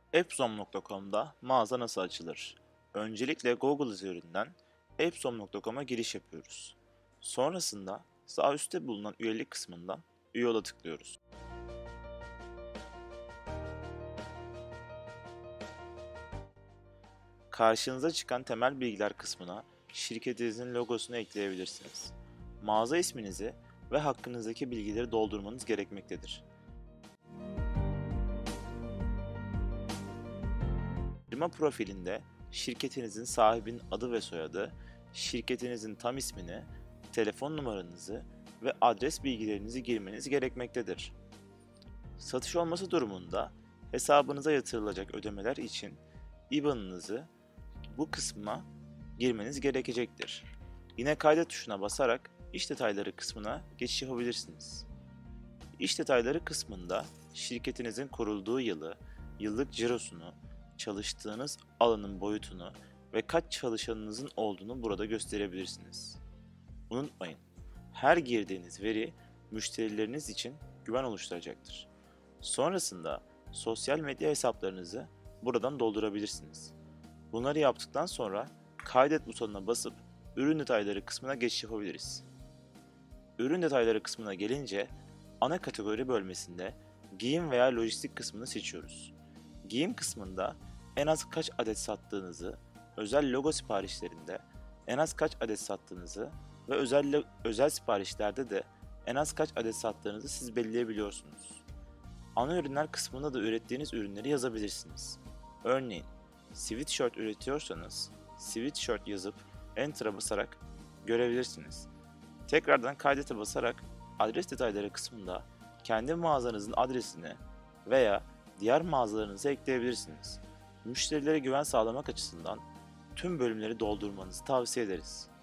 Appzone.com'da mağaza nasıl açılır? Öncelikle Google üzerinden appzone.com'a giriş yapıyoruz. Sonrasında sağ üstte bulunan üyelik kısmından üye ola tıklıyoruz. Karşınıza çıkan temel bilgiler kısmına şirketinizin logosunu ekleyebilirsiniz. Mağaza isminizi ve hakkınızdaki bilgileri doldurmanız gerekmektedir. Firma profilinde şirketinizin sahibinin adı ve soyadı, şirketinizin tam ismini, telefon numaranızı ve adres bilgilerinizi girmeniz gerekmektedir. Satış olması durumunda hesabınıza yatırılacak ödemeler için IBAN'ınızı bu kısma girmeniz gerekecektir. Yine kaydet tuşuna basarak iş detayları kısmına geçiş yapabilirsiniz. İş detayları kısmında şirketinizin kurulduğu yılı, yıllık cirosunu, çalıştığınız alanın boyutunu ve kaç çalışanınızın olduğunu burada gösterebilirsiniz. Unutmayın, her girdiğiniz veri müşterileriniz için güven oluşturacaktır. Sonrasında sosyal medya hesaplarınızı buradan doldurabilirsiniz. Bunları yaptıktan sonra kaydet butonuna basıp ürün detayları kısmına geçiş yapabiliriz. Ürün detayları kısmına gelince ana kategori bölmesinde giyim veya lojistik kısmını seçiyoruz. Giyim kısmında en az kaç adet sattığınızı, özel logo siparişlerinde en az kaç adet sattığınızı ve özel siparişlerde de en az kaç adet sattığınızı siz belirleyebiliyorsunuz. Ana ürünler kısmında da ürettiğiniz ürünleri yazabilirsiniz. Örneğin, sweatshirt üretiyorsanız sweatshirt yazıp Enter'a basarak görebilirsiniz. Tekrardan kaydete basarak adres detayları kısmında kendi mağazanızın adresini veya diğer mağazalarınızı ekleyebilirsiniz. Müşterilere güven sağlamak açısından tüm bölümleri doldurmanızı tavsiye ederiz.